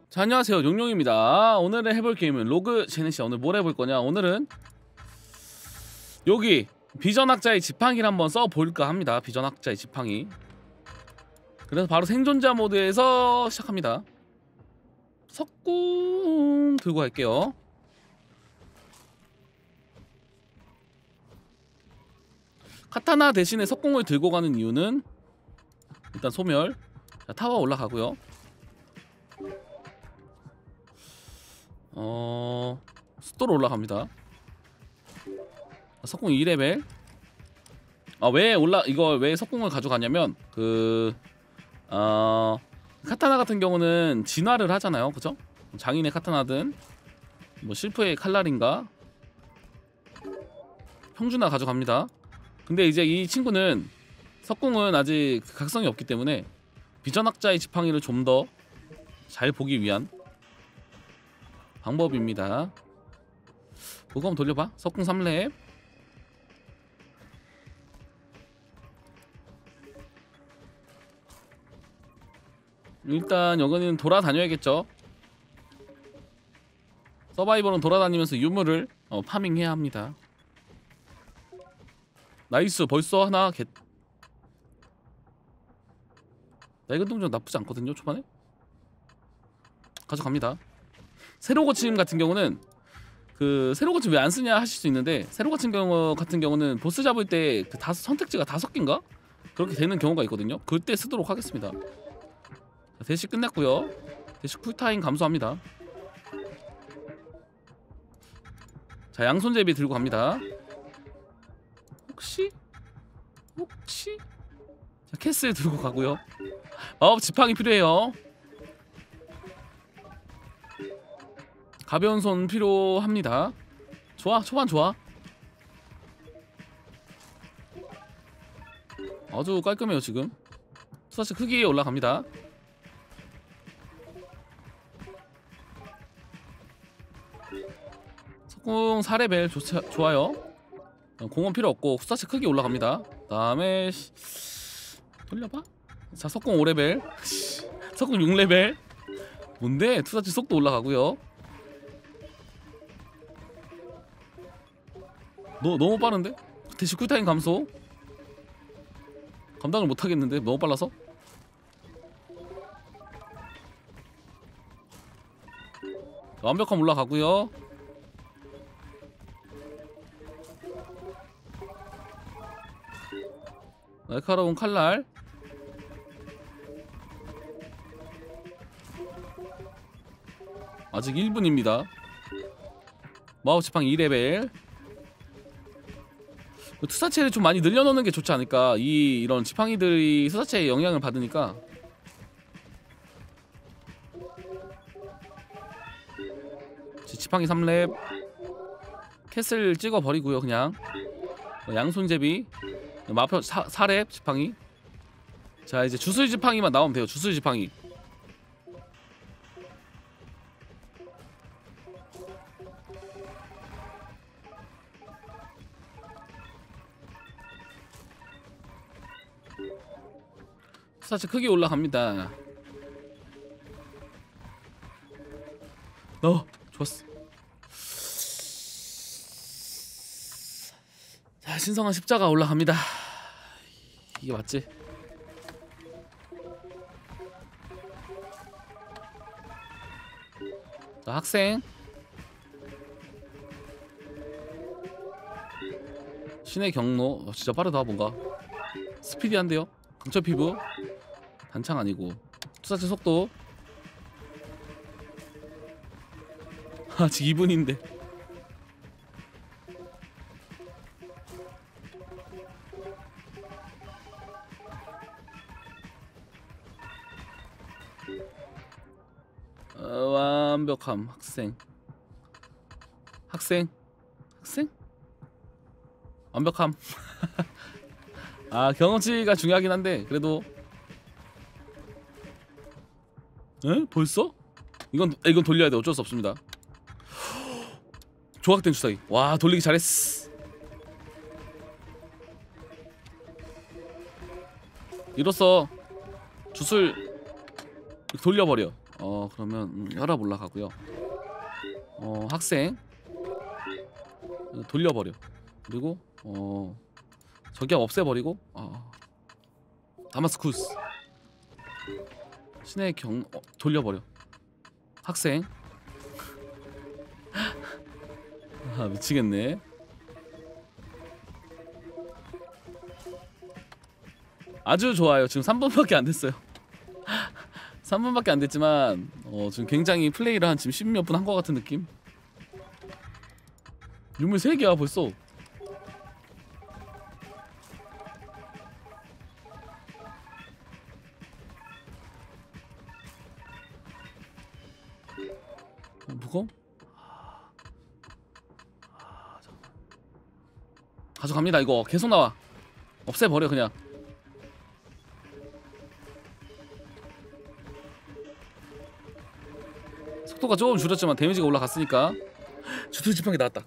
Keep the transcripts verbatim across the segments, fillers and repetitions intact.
자, 안녕하세요, 용용입니다. 오늘 해볼 게임은 로그 제네시아. 오늘 뭘 해볼 거냐? 오늘은 여기 비전학자의 지팡이를 한번 써볼까 합니다. 비전학자의 지팡이. 그래서 바로 생존자 모드에서 시작합니다. 석궁 들고 갈게요. 카타나 대신에 석궁을 들고 가는 이유는 일단 소멸. 자, 타워 올라가고요. 어... 숫도로 올라갑니다. 석궁 이 레벨. 아, 왜 올라 이거 왜 석궁을 가져가냐면 그 어... 카타나 같은 경우는 진화를 하잖아요, 그죠? 장인의 카타나든 뭐 실프의 칼날인가 평준화 가져갑니다. 근데 이제 이 친구는 석궁은 아직 각성이 없기 때문에 비전학자의 지팡이를 좀 더 잘 보기 위한 방법입니다. 그거 한번 돌려봐. 석궁 삼 렙. 일단 여기는 돌아다녀야겠죠. 서바이벌은 돌아다니면서 유물을 어, 파밍해야 합니다. 나이스. 벌써 하나 겟. 낡은 동전 나쁘지 않거든요, 초반에. 가져갑니다. 새로 고침 같은 경우는 그 새로 고침 왜 안 쓰냐 하실 수 있는데, 새로 고침 경우 같은 경우는 보스 잡을 때 그 다섯 선택지가 다섯 개인가 그렇게 되는 경우가 있거든요. 그때 쓰도록 하겠습니다. 자, 대시 끝냈고요. 대시 쿨타임 감소합니다. 자, 양손제비 들고 갑니다. 혹시 혹시 자, 캐슬 들고 가고요. 마법 지팡이 필요해요. 가벼운 손 필요합니다. 좋아, 초반 좋아. 아주 깔끔해요. 지금 투사치 크기 올라갑니다. 석궁 사 레벨 좋, 좋아요. 공원 필요 없고 투사치 크기 올라갑니다. 그 다음에 돌려봐. 자, 석궁 오 레벨 석궁 육 레벨. 뭔데? 투사치 속도 올라가고요. 너, 너무 빠른데? 대시 쿨타임 감소. 감당을 못하겠는데? 너무 빨라서? 완벽함 올라가고요. 날카로운 칼날. 아직 일 분입니다 마법 지팡이 이 레벨. 투사체를 좀 많이 늘려놓는 게 좋지 않을까. 이 이런 지팡이들이 투사체에 영향을 받으니까. 지팡이 삼 렙. 캐슬 찍어버리고요. 그냥 양손제비 마표 사 렙 지팡이. 자, 이제 주술 지팡이만 나오면 돼요. 주술 지팡이. 투사체 크기 올라갑니다. 어, 좋았어. 자, 신성한 십자가 올라갑니다. 이게 맞지? 자, 학생. 신의 경로. 어, 진짜 빠르다. 뭔가 스피디한데요. 강철 피부. 단창 아니고 투사체 속도. 아직 이 분인데 어, 완벽함. 학생 학생 학생 완벽함. 아, 경험치가 중요하긴 한데 그래도. 에? 벌써? 이건 이건 돌려야 돼. 어쩔 수 없습니다. 조각된 주사기. 와, 돌리기 잘했어. 이로써 주술 돌려버려. 어, 어 그러면 음, 혈압 올라가고요. 어 학생 돌려버려. 그리고 어 저기압 없애버리고 어 다마스쿠스 신의 경 어, 돌려버려. 학생 아 미치겠네. 아주 좋아요. 지금 삼 분밖에 안 됐어요. 삼 분밖에 안 됐지만 어 지금 굉장히 플레이를 한 지금 십몇 분 한 것 같은 느낌. 유물 세 개야 벌써. 어, 무거? 가져갑니다. 이거 계속 나와. 없애버려 그냥. 속도가 조금 줄었지만 데미지가 올라갔으니까. 주술 지팡이 나왔다.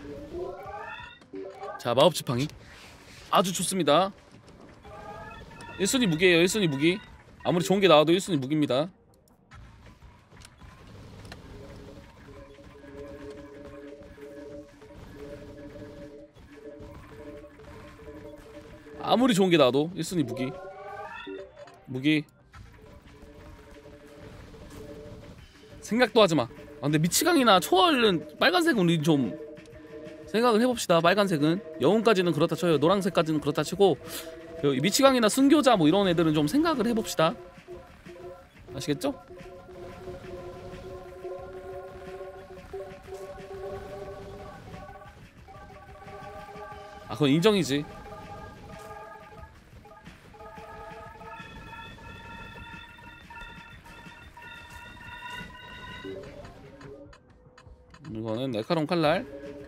자 마법 지팡이 아주 좋습니다. 일 순위 무기예요. 일 순위 무기. 아무리 좋은 게 나와도 일 순위 무기입니다. 아무리 좋은 게 나와도 일 순위 무기. 무기 생각도 하지마. 아, 근데 미치광이나 초월은 빨간색은 우리 좀 생각을 해봅시다. 빨간색은 영웅까지는 그렇다 쳐요. 노란색까지는 그렇다 치고 미치광이나 순교자 뭐 이런 애들은 좀 생각을 해봅시다. 아시겠죠? 아 그건 인정이지. 이거는 날카로운 칼날.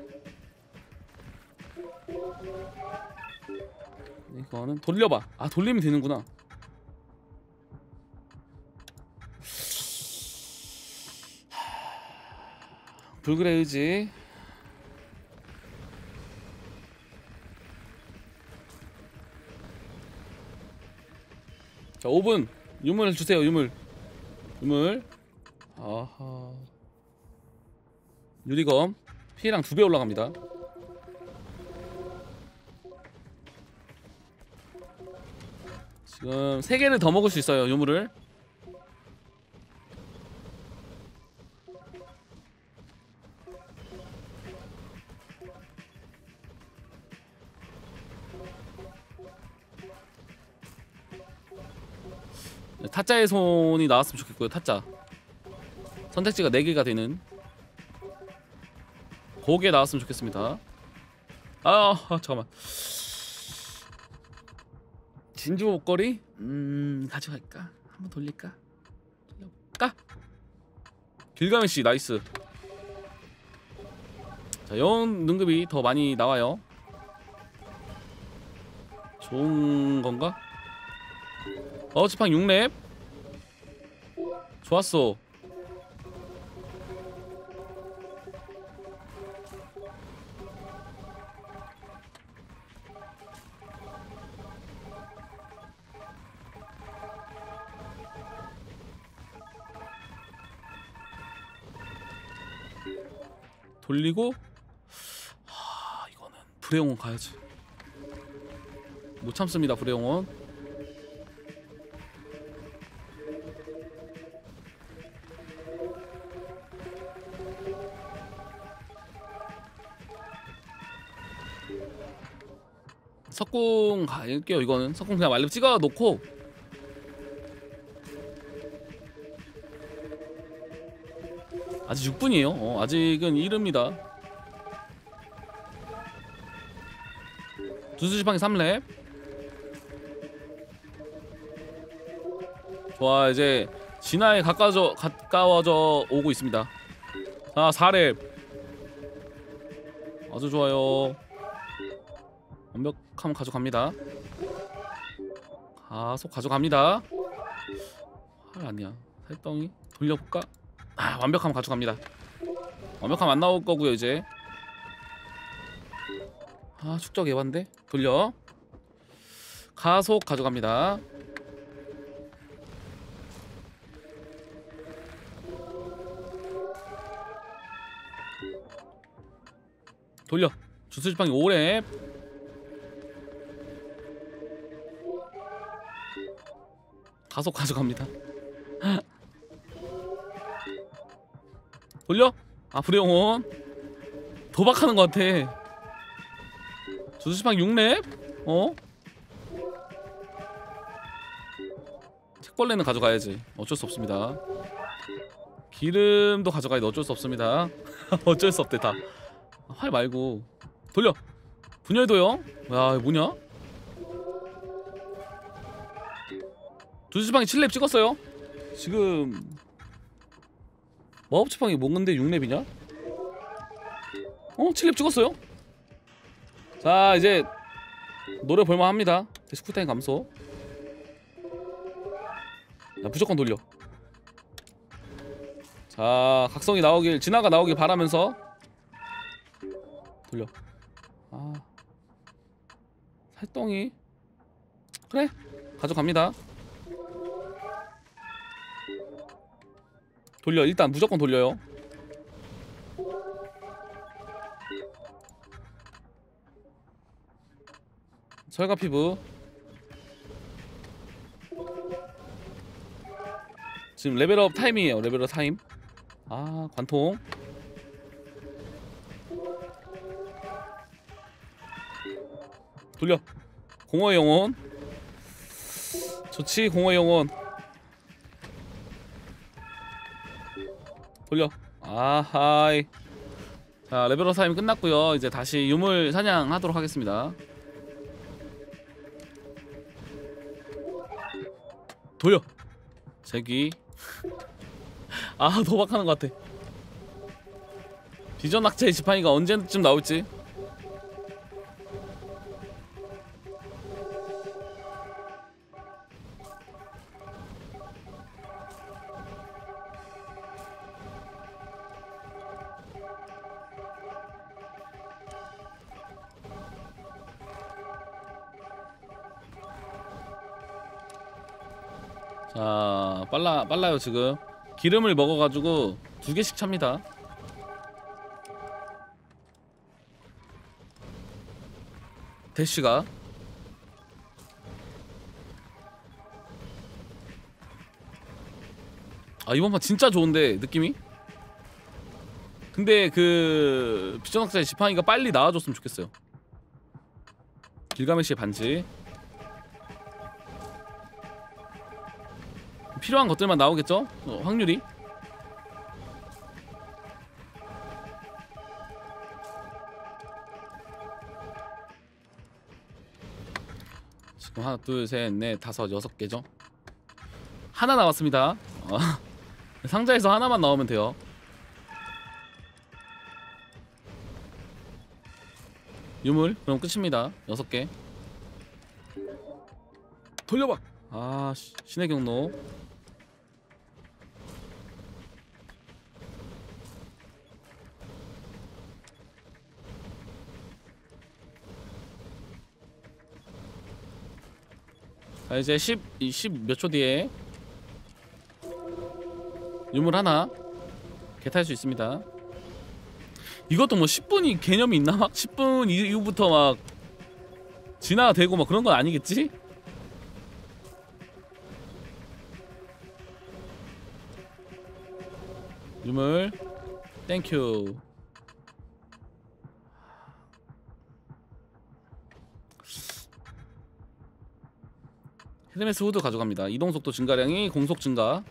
이거는 돌려봐. 아 돌리면 되는구나. 불굴의 의지. 자 오 분 유물 주세요. 유물 유물. 아하 유리검 피해량 두 배 올라갑니다. 지금 세 개를 더 먹을 수 있어요. 유물을. 타짜의 손이 나왔으면 좋겠고요. 타짜 선택지가 네 개가 되는 고개 나왔으면 좋겠습니다. 아, 아 잠깐만. 진주 목걸이? 음 가져갈까? 한번 돌릴까? 돌려볼까? 길가메시 나이스. 자 영웅 등급이 더 많이 나와요. 좋은 건가? 어 지팡 육 렙 좋았어. 돌리고 하 이거는 불의 영혼 가야지. 못 참습니다. 불의 영혼. 석궁 갈게요. 이거는 석궁 그냥 말려 찍어 놓고 아직 육 분이에요. 어, 아직은 이릅니다. 두수지팡이 삼 렙. 좋아 이제 진화에 가까워져 가까워져 오고 있습니다. 자 사 렙 아주 좋아요. 완벽함 가져갑니다. 가속 가져갑니다. 아 아니야 살덩이 돌려볼까? 아 완벽함 가져갑니다. 완벽함 안 나올 거고요 이제. 아 축적 예반데 돌려. 가속 가져갑니다. 돌려. 주스 지팡이 오 렙. 가속 가져갑니다. 돌려. 아 불의영혼 도박하는 것 같아. 주스 지팡이 육 렙. 어? 책벌레는 가져가야지. 어쩔 수 없습니다. 기름도 가져가야 돼. 어쩔 수 없습니다. 어쩔 수 없대 다. 활 말고 돌려. 분열 도형. 야 이거 뭐냐? 두지방이 칠 렙 찍었어요. 지금 마법지팡이 뭔데 육 렙이냐? 어? 칠 렙 찍었어요. 자 이제 노래 볼만합니다. 대시 쿨타임 감소. 자 무조건 돌려. 자 각성이 나오길, 진화가 나오길 바라면서 돌려. 아 살덩이 그래 가져갑니다. 돌려. 일단 무조건 돌려요. 설가 피부. 지금 레벨업 타임이에요. 레벨업 타임. 아 관통. 돌려. 공허의 영혼. 좋지. 공허의 영혼 돌려. 아하이. 자 레벨업 타임 끝났고요. 이제 다시 유물 사냥하도록 하겠습니다. 돌려. 제기. 아 도박하는 것 같아. 비전 학자의 지팡이가 언제쯤 나올지. 자 빨라 빨라요. 지금 기름을 먹어가지고 두 개씩 찹니다. 대쉬가 아 이번 판 진짜 좋은데 느낌이. 근데 그 비전학자의 지팡이가 빨리 나와줬으면 좋겠어요. 길가메시의 반지. 필요한 것들만 나오겠죠? 어, 확률이. 지금 하나 둘 셋 넷 다섯 여섯 개죠? 하나 남았습니다. 어. 상자에서 하나만 나오면 돼요. 유물 그럼 끝입니다. 여섯 개. 돌려봐. 아 신의 경로. 자 이제 십, 십 몇 초 뒤에 유물 하나 개탈 수 있습니다. 이것도 뭐 십 분이 개념이 있나? 막 십 분 이후부터 막 진화되고 막 그런 건 아니겠지? 유물 땡큐. 헤르메스 후드 가져갑니다. 이동속도 증가량이 공속 증가.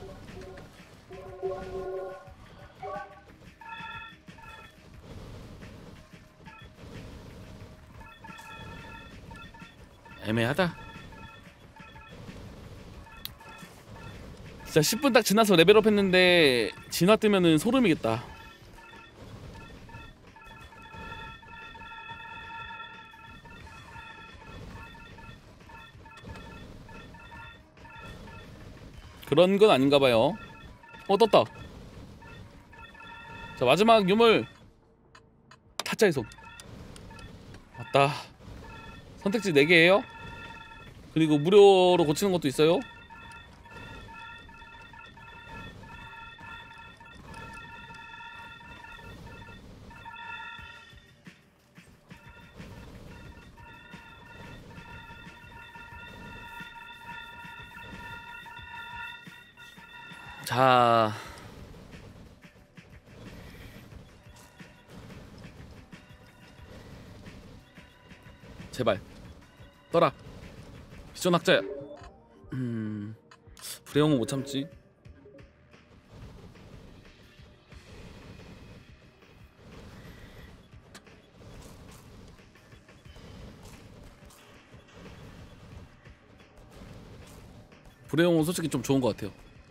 애매하다. 진짜 십 분 딱 지나서 레벨업 했는데 진화 뜨면은 소름이겠다. 그런 건 아닌가봐요. 어 떴다. 자 마지막 유물 타짜의 손. 맞다. 선택지 네 개예요. 그리고 무료로 고치는 것도 있어요. 자, 제발 떠라. 비전 학자야. 음, 불의 영혼 못 참지. 불의 영혼 솔직히 좀 좋은 것 같아요.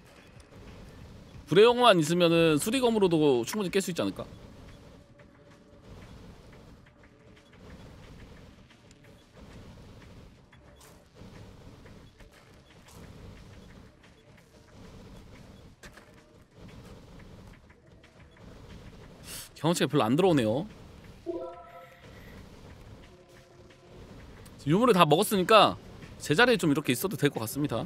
불의 영혼만 있으면은 수리검으로도 충분히 깰 수 있지 않을까? 경험치가 별로 안 들어오네요. 유물을 다 먹었으니까 제자리에 좀 이렇게 있어도 될 것 같습니다.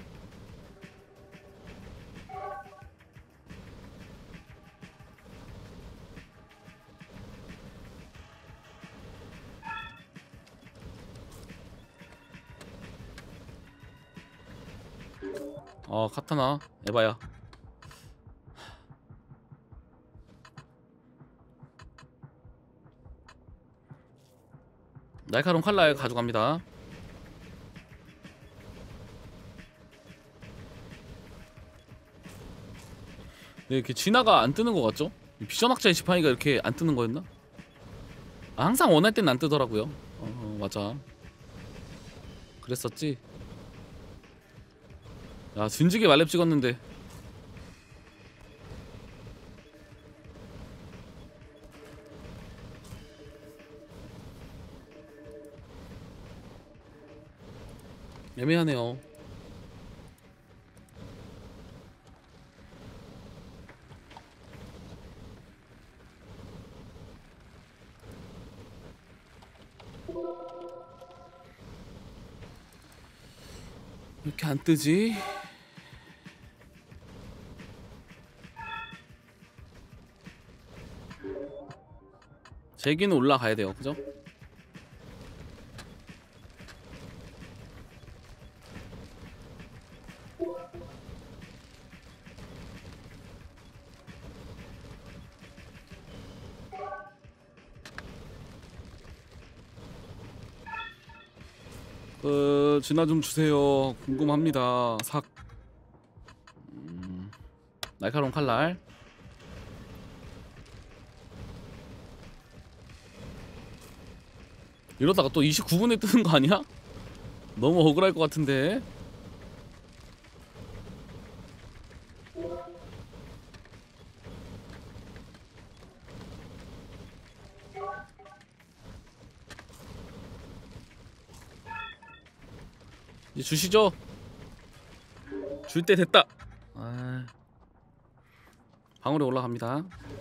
어, 카타나 에바야. 날카로운 칼날 가져갑니다. 네, 이렇게 진화가 안 뜨는 것 같죠? 비전 학자의 지팡이가 이렇게 안 뜨는 거였나? 아, 항상 원할 땐 안 뜨더라고요. 어, 맞아. 그랬었지. 야, 진지게 말렙 찍었는데. 애매하네요. 왜 이렇게 안 뜨지? 제기는 올라가야 돼요, 그죠? 그 진화 좀 주세요. 궁금합니다. 삭. 음, 날카로운 칼날. 이러다가 또 이십구 분에 뜨는 거 아니야? 너무 억울할 것 같은데. 이제 주시죠. 줄 때 됐다. 아, 방울에 올라갑니다.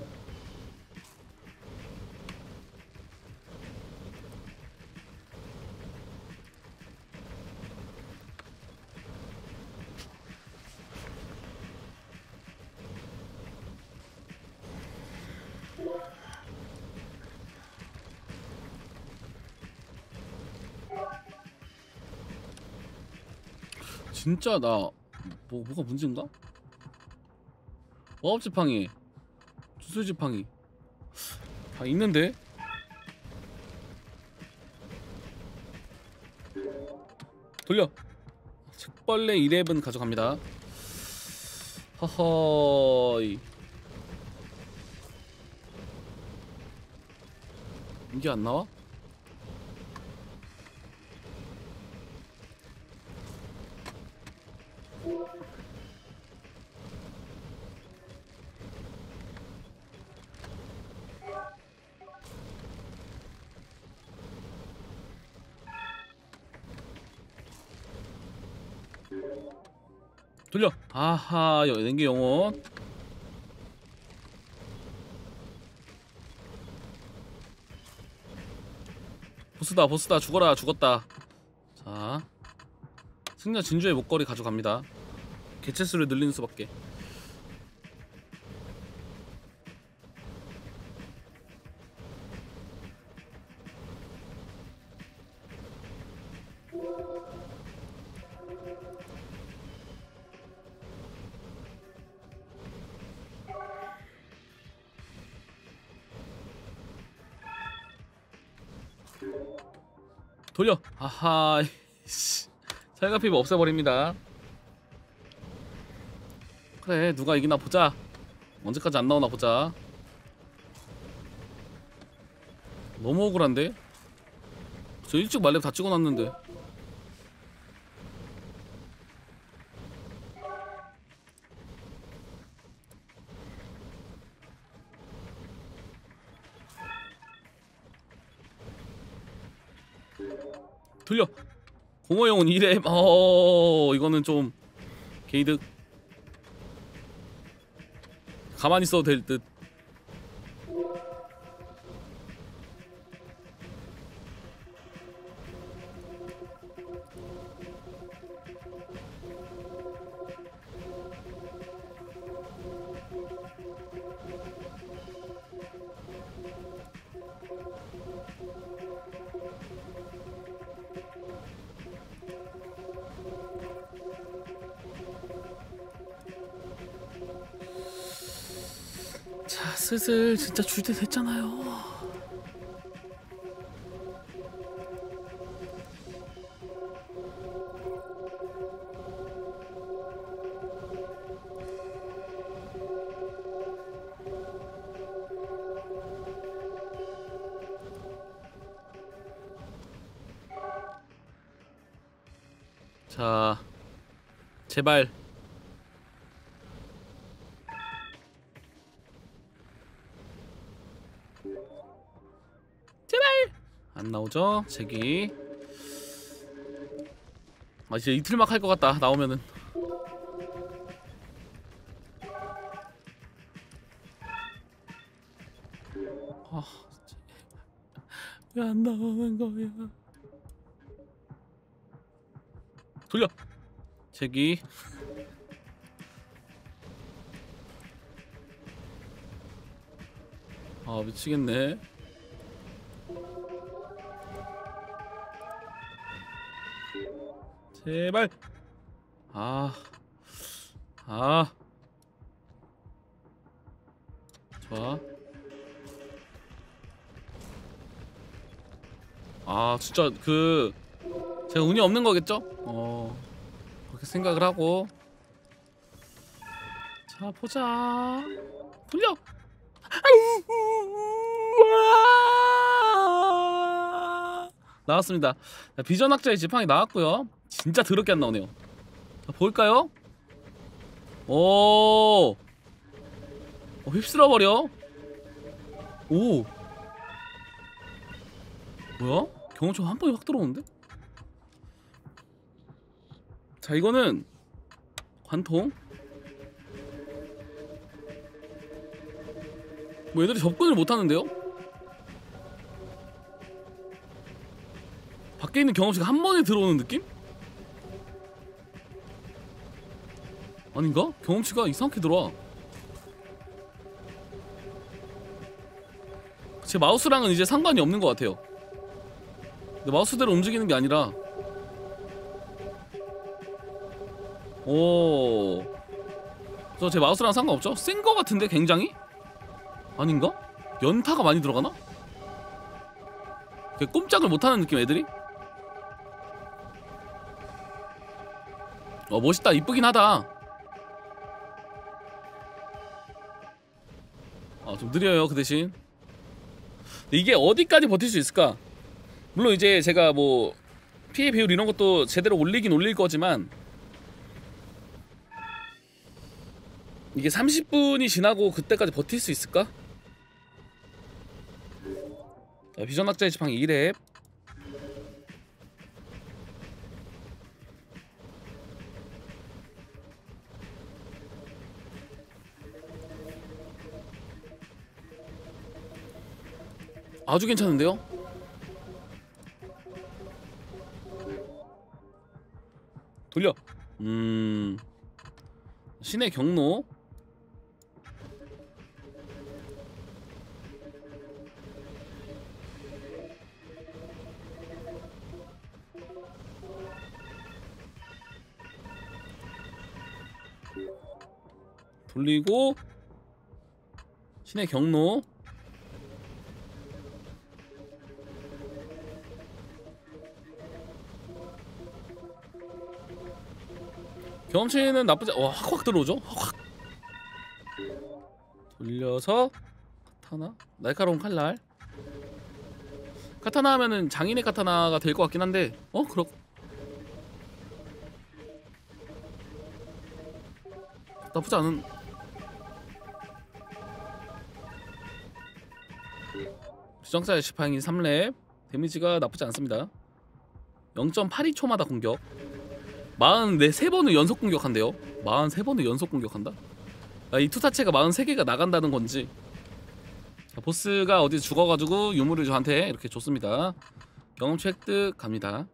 진짜 나 뭐, 뭐가 문제인가? 와업지팡이, 주술지팡이 다 있는데? 돌려! 책벌레 이렙은 가져갑니다. 허허이. 이게 안 나와? 돌려! 아하, 연기 영혼. 보스다, 보스다. 죽어라, 죽었다. 자, 승려 진주의 목걸이 가져갑니다. 개체수를 늘리는 수밖에. 돌려. 아하. 살갑힘 없애버립니다. 그래, 누가 이기나 보자. 언제까지 안 나오나 보자. 너무 억울한데? 저 일찍 말렙 다 찍어놨는데. 돌려. 공허영혼 이 렙. 어 이거는 좀 게이득. 가만히 있어도 될 듯. 자, 슬슬 진짜 줄 때 됐잖아요. 자, 제발. 제발 안 나오죠? 제기. 아 진짜 이틀막 할 것 같다 나오면은. 아 왜 안 나오는 거야? 돌려. 제기. 아 미치겠네. 제발. 아, 아, 좋아. 아, 진짜 그 제가 운이 없는 거겠죠? 어, 그렇게 생각을 하고. 자, 보자. 돌려. 나왔습니다. 비전학자의 지팡이 나왔고요. 진짜 더럽게 안 나오네요. 자, 볼까요? 오, 어, 휩쓸어 버려. 오, 뭐야? 경험치 한 번에 확 들어오는데? 자, 이거는 관통. 뭐 애들이 접근을 못 하는데요? 밖에 있는 경험치가 한 번에 들어오는 느낌? 아닌가? 경험치가 이상하게 들어와. 제 마우스랑은 이제 상관이 없는 것 같아요. 근데 마우스대로 움직이는 게 아니라. 오, 저 제 마우스랑 상관없죠? 센 거 같은데 굉장히? 아닌가? 연타가 많이 들어가나? 꼼짝을 못하는 느낌 애들이? 어 멋있다. 이쁘긴 하다. 아 좀 느려요 그 대신. 근데 이게 어디까지 버틸 수 있을까? 물론 이제 제가 뭐 피해 배율 이런 것도 제대로 올리긴 올릴 거지만 이게 삼십 분이 지나고 그때까지 버틸 수 있을까? 자, 비전학자의 지팡이 이 렙. 아주 괜찮은데요? 돌려. 음, 신의 경로. 돌리고 신의 경로. 경험치는 나쁘지. 와, 확확 들어오죠. 확 돌려서 카타나 날카로운 칼날. 카타나 하면은 장인의 카타나가 될 것 같긴 한데 어? 그렇 나쁘지 않은. 주정사의 지팡이 삼 렙. 데미지가 나쁘지 않습니다. 영 점 팔이 초마다 공격. 사십사 번을 연속 공격한대요. 사십삼 번을 연속 공격한다? 아, 이 투사체가 사십삼 개가 나간다는 건지. 자, 보스가 어디 죽어가지고 유물을 저한테 이렇게 줬습니다. 경험치 획득 갑니다.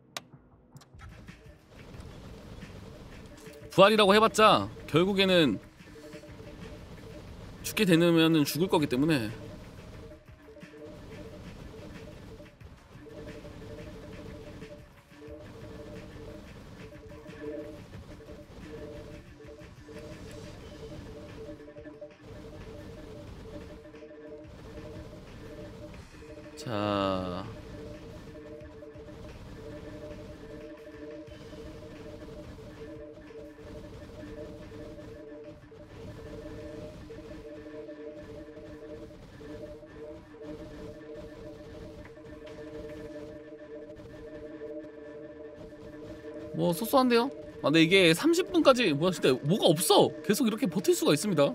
부활이라고 해봤자 결국에는 죽게 되면 죽을 거기 때문에. 자, 뭐 소소한데요? 아, 근데 이게 삼십 분까지 뭐야, 진짜 뭐가 없어. 계속 이렇게 버틸 수가 있습니다.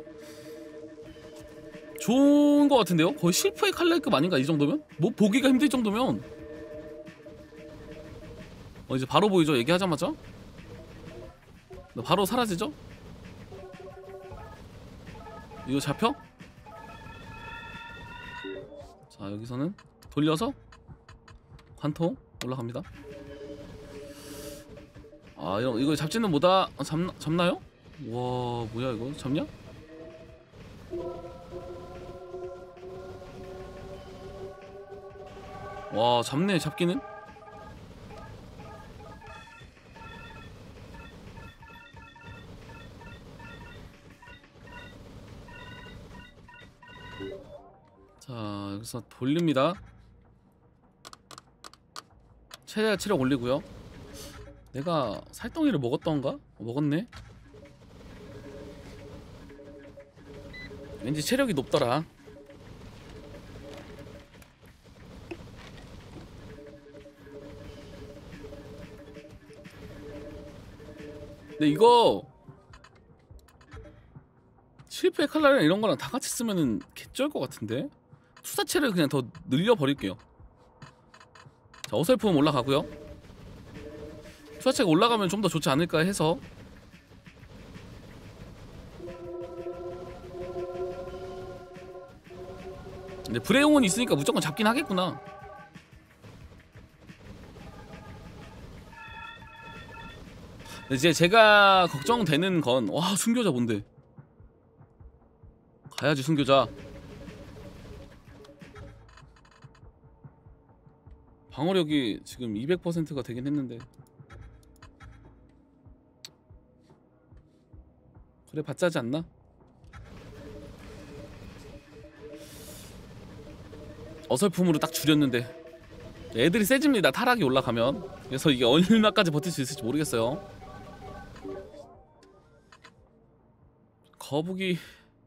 좋은 것 같은데요? 거의 실프의 칼날급 아닌가 이 정도면? 뭐 보기가 힘들 정도면. 어, 이제 바로 보이죠? 얘기하자마자 바로 사라지죠? 이거 잡혀? 자, 여기서는 돌려서 관통 올라갑니다. 아, 이거, 이거 잡지는 못하. 아, 잡, 잡나요? 와, 뭐야 이거 잡냐? 와, 잡네. 잡기는. 자, 여기서 돌립니다. 체력, 체력 올리고요. 내가 살덩이를 먹었던가? 어, 먹었네. 왠지 체력이 높더라. 근데 이거 실패 칼날이랑 이런 거랑 다 같이 쓰면은 개쩔 것 같은데? 투사체를 그냥 더 늘려버릴게요. 자, 어설픔 올라가고요. 투사체가 올라가면 좀 더 좋지 않을까 해서. 근데 브레용은 있으니까 무조건 잡긴 하겠구나. 근데 이제 제가 걱정되는 건, 와, 순교자 뭔데? 가야지 순교자. 방어력이 지금 이백 퍼센트가 되긴 했는데. 그래 봤자 하지 않나? 어설픔으로 딱 줄였는데 애들이 세집니다. 타락이 올라가면. 그래서 이게 얼마까지 버틸 수 있을지 모르겠어요. 거북이.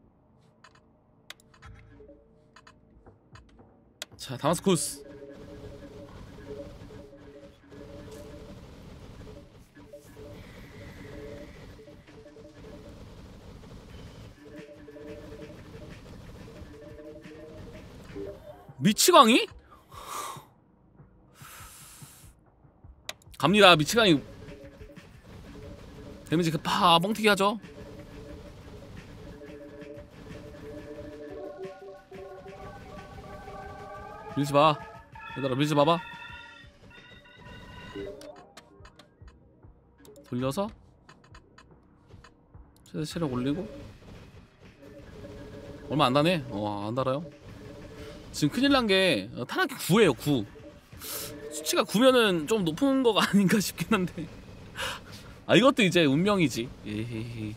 자, 다마스쿠스. 미치광이? 갑니다. 미치광이 데미지 급파 뻥튀기 하죠. 밀지마. 얘들아 밀지마봐. 돌려서 최대 체력 올리고. 얼마 안 다네. 어, 안 달아요. 지금 큰일 난게 타락이 구예요. 구. 수치가 구면은 좀 높은 거가 아닌가 싶긴 한데. 아, 이것도 이제 운명이지. 에헤헤.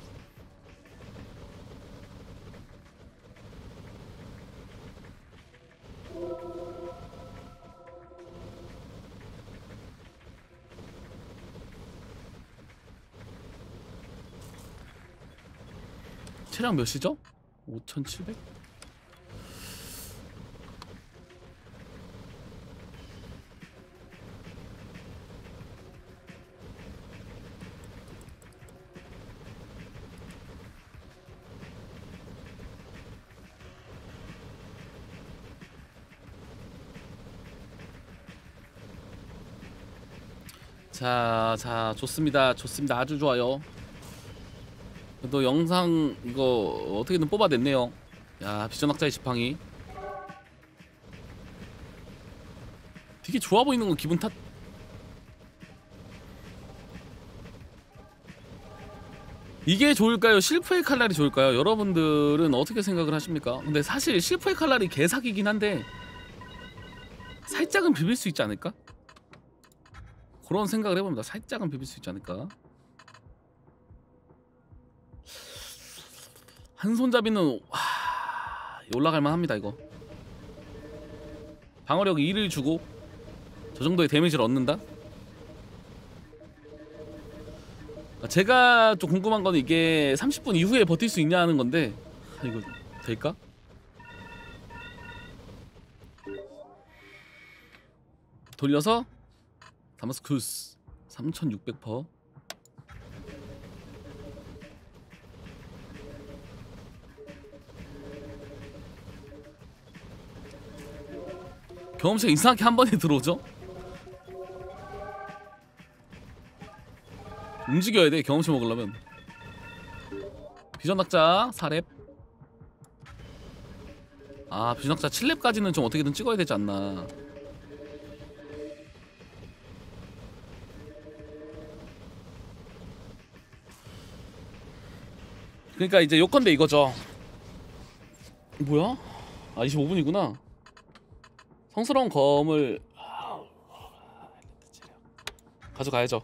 체력 몇이죠? 오천칠백? 자, 자, 좋습니다. 좋습니다. 아주 좋아요. 또 영상 이거 어떻게든 뽑아냈네요. 야, 비전학자의 지팡이. 되게 좋아 보이는 건 기분 탓. 이게 좋을까요? 실프의 칼날이 좋을까요? 여러분들은 어떻게 생각을 하십니까? 근데 사실 실프의 칼날이 개사기긴 한데 살짝은 비빌 수 있지 않을까? 그런 생각을 해봅니다. 살짝은 비빌 수 있지 않을까? 한 손잡이는 와... 올라갈만 합니다. 이거 방어력 이를 주고 저 정도의 데미지를 얻는다? 제가 좀 궁금한 건 이게 삼십 분 이후에 버틸 수 있냐는 건데 아, 이거 될까? 돌려서 다마스쿠스 삼천육백 퍼센트. 경험치가 이상하게 한 번에 들어오죠? 움직여야 돼, 경험치 먹으려면. 비전학자 사 렙. 아, 비전학자 칠 렙까지는 좀 어떻게든 찍어야 되지 않나. 그러니까 이제 요건데 이거죠. 뭐야? 아, 이십오 분이구나. 성스러운 검을 가져가야죠.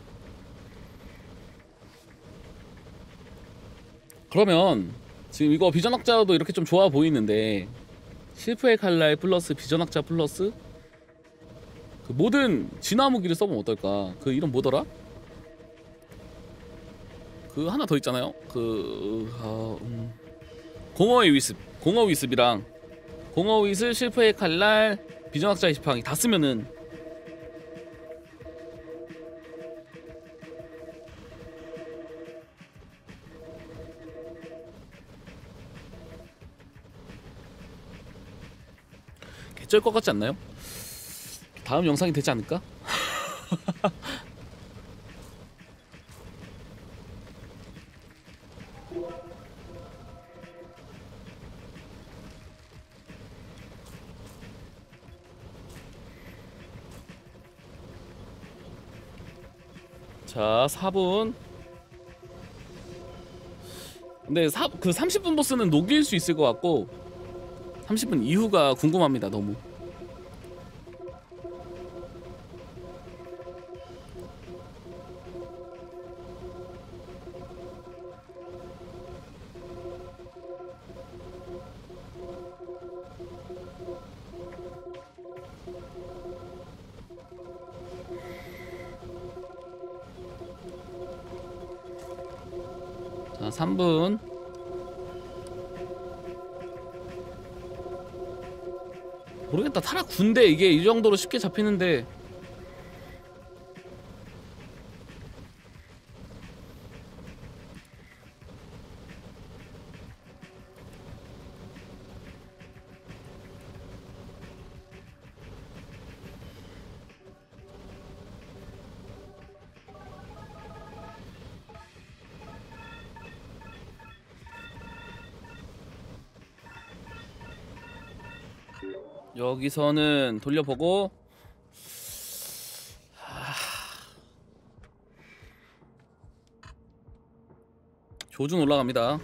그러면 지금 이거 비전학자도 이렇게 좀 좋아 보이는데 실프의 칼날 플러스 비전학자 플러스 그 모든 진화 무기를 써보면 어떨까? 그 이름 뭐더라? 그 하나 더 있잖아요. 그 어, 음. 공허의 위습, 공허 위습이랑 공허 위습, 실프의 칼날, 비전학자의 지팡이 다 쓰면은 개쩔 것 같지 않나요? 다음 영상이 되지 않을까? 자, 사 분. 근데 사, 그 삼십 분 보스는 녹일 수 있을 것 같고 삼십 분 이후가 궁금합니다. 너무. 자, 삼 분. 모르겠다. 타락 군대 이게 이 정도로 쉽게 잡히는데 여기서는 돌려보고 하... 조준 올라갑니다.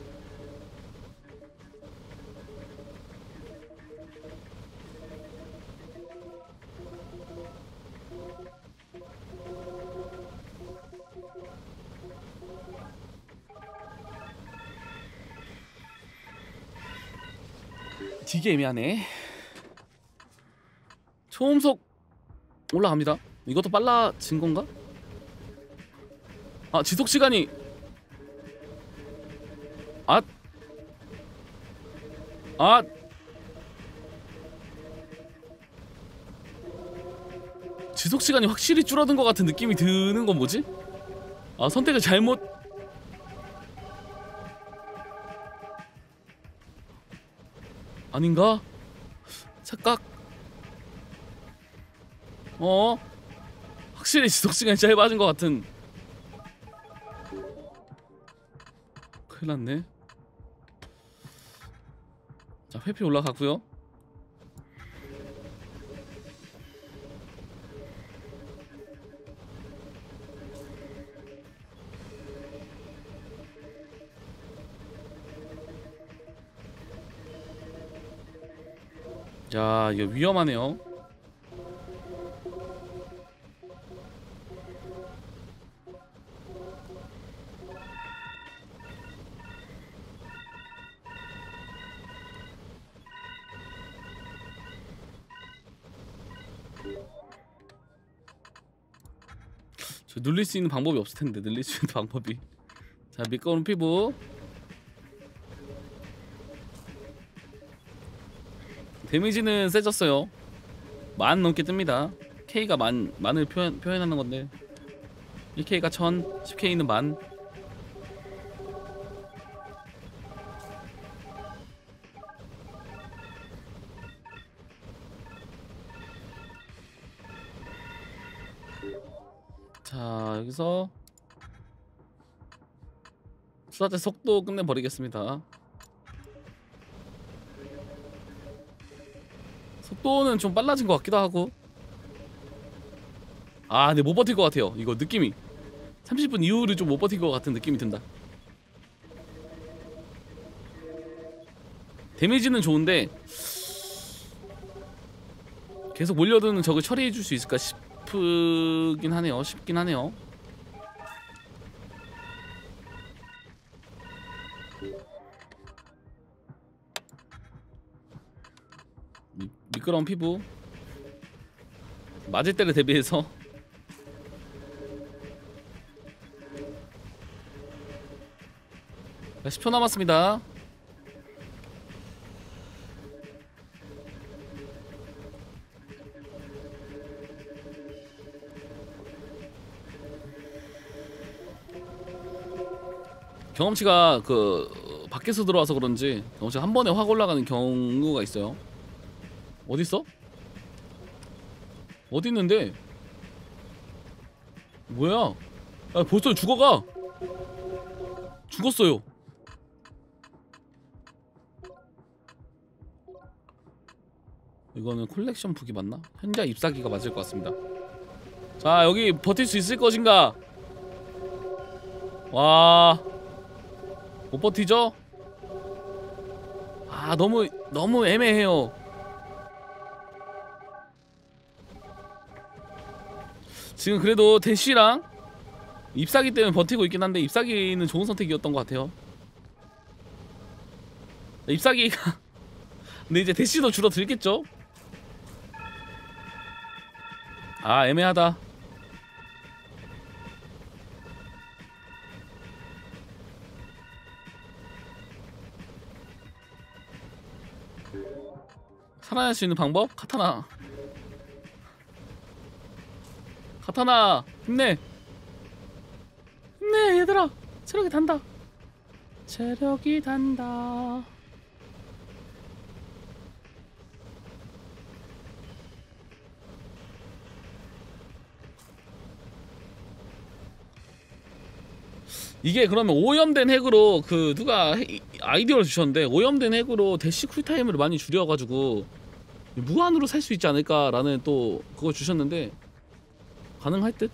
되게 애매하네. 초음속 올라갑니다. 이것도 빨라진 건가? 아, 지속 시간이 아, 아, 지속 시간이 확실히 줄어든 것 같은 느낌이 드는 건 뭐지? 아, 선택을 잘못. 아닌가? 착각. 어? 확실히 지속 시간이 짧아진 것 같은. 큰일 났네. 자, 회피 올라가고요. 야, 이거 위험하네요. 저 눌릴 수 있는 방법이 없을 텐데, 늘릴 수 있는 방법이. 자, 미끄러운 피부. 데미지는 세졌어요. 만 넘게 뜹니다. K가 만, 만을 표현, 표현하는 건데 일 K가 천, 십 K는 만. 자, 여기서 수다제 속도 끝내버리겠습니다. 속도는 좀 빨라진 것 같기도 하고. 아, 근데 못 버틸 것 같아요. 이거 느낌이 삼십 분 이후를 좀 못 버틸 것 같은 느낌이 든다. 데미지는 좋은데 계속 몰려드는 적을 처리해줄 수 있을까 싶긴 하네요. 싶긴 하네요. 미, 미끄러운 피부. 맞을 때를 대비해서. 십 초 남았습니다. 경험치가 그 밖에서 들어와서 그런지 경험치가 한 번에 확 올라가는 경우가 있어요. 어딨어? 어디 있는데? 뭐야? 아, 벌써 죽어가. 죽었어요. 이거는 콜렉션 북이 맞나? 현자 잎사귀가 맞을 것 같습니다. 자, 여기 버틸 수 있을 것인가? 와, 못 버티죠? 아, 너무 너무 애매해요. 지금 그래도 대쉬랑 잎사귀 때문에 버티고 있긴 한데 잎사귀는 좋은 선택이었던 것 같아요. 잎사귀가 근데 이제 대쉬도 줄어들겠죠? 아, 애매하다. 살아날 수 있는 방법? 카타나. 카타나 힘내. 힘내 얘들아. 체력이 단다. 체력이 단다. 이게 그러면 오염된 핵으로 그 누가 해, 아이디어를 주셨는데 오염된 핵으로 대시 쿨타임을 많이 줄여가지고 무한으로 살 수 있지 않을까라는 또 그걸 주셨는데 가능할 듯?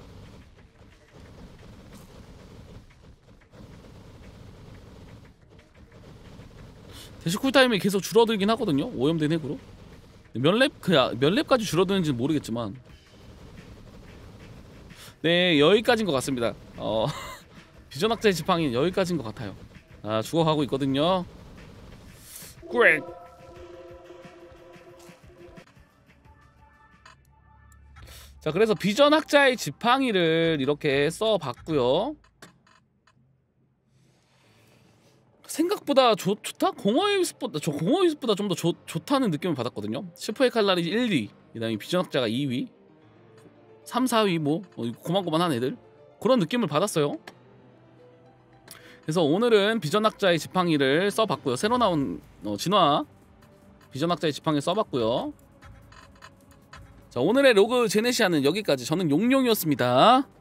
대시 쿨타임이 계속 줄어들긴 하거든요. 오염된 핵으로. 몇 렙? 그야 몇 렙까지 줄어드는지는 모르겠지만 네, 여기까지인 것 같습니다. 어 비전학자의 지팡이는 여기까지인 것 같아요. 아, 죽어가고 있거든요. 꿀. 자, 그래서 비전학자의 지팡이를 이렇게 써봤고요. 생각보다 좋, 좋다? 공허의 휘습보다 저 공허의 휘습보다 좀 더 좋다는 느낌을 받았거든요. 슈퍼의 칼날이 일 위, 그다음에 비전학자가 이 위, 삼, 사 위 뭐 어, 고만고만한 애들 그런 느낌을 받았어요. 그래서 오늘은 비전학자의 지팡이를 써봤고요. 새로 나온 어, 진화 비전학자의 지팡이 써봤고요. 자, 오늘의 로그 제네시아는 여기까지. 저는 용용이었습니다.